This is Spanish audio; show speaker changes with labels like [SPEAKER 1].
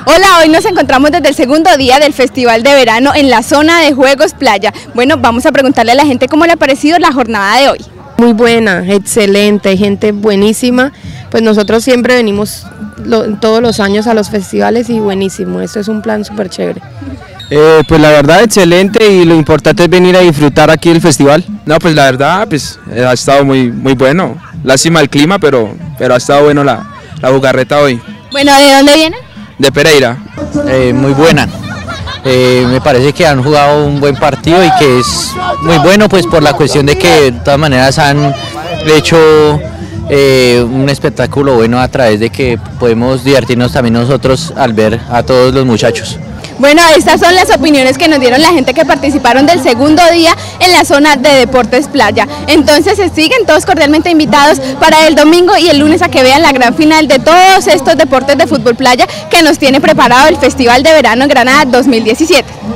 [SPEAKER 1] Hola, hoy nos encontramos desde el segundo día del Festival de Verano en la zona de Juegos Playa. Bueno, vamos a preguntarle a la gente cómo le ha parecido la jornada de hoy.
[SPEAKER 2] Muy buena, excelente, gente buenísima. Pues nosotros siempre venimos todos los años a los festivales y buenísimo, esto es un plan súper chévere.
[SPEAKER 3] Pues la verdad excelente y lo importante es venir a disfrutar aquí el festival. No, pues la verdad pues ha estado muy bueno. Lástima el clima, pero ha estado bueno la jugarreta hoy.
[SPEAKER 1] Bueno, ¿de dónde vienen?
[SPEAKER 3] De Pereira.
[SPEAKER 4] Muy buena. Me parece que han jugado un buen partido y que es muy bueno pues por la cuestión de que de todas maneras han hecho un espectáculo bueno a través de que podemos divertirnos también nosotros al ver a todos los muchachos.
[SPEAKER 1] Bueno, estas son las opiniones que nos dieron la gente que participaron del segundo día en la zona de Deportes Playa. Entonces se siguen todos cordialmente invitados para el domingo y el lunes a que vean la gran final de todos estos deportes de fútbol playa que nos tiene preparado el Festival de Verano en Granada 2017.